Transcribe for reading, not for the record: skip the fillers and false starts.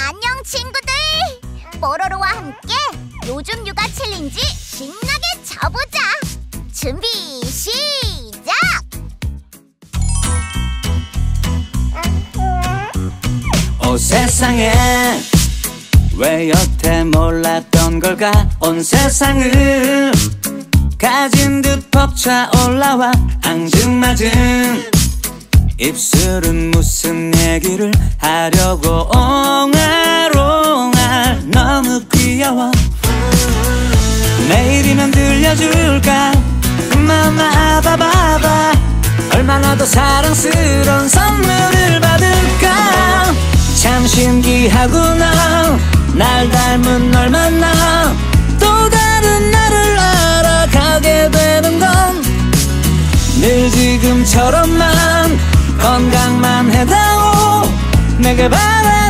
안녕 친구들! 뽀로로와 함께 요즘 육아 챌린지 신나게 쳐보자! 준비 시작! 세상에 왜 여태 몰랐던 걸까? 온 세상을 가진 듯 벅차 올라와 앙증맞은 입술은 무슨 얘기를 하려고 옹알옹알 너무 귀여워. 내일이면 들려줄까? 마마 바바바 얼마나 더 사랑스러운 선물을 받을까? 참 신기하구나. 날 닮은 널 만나 또 다른 나를 알아가게 되는 건 늘 지금처럼만 건강만 해다오 내게 바라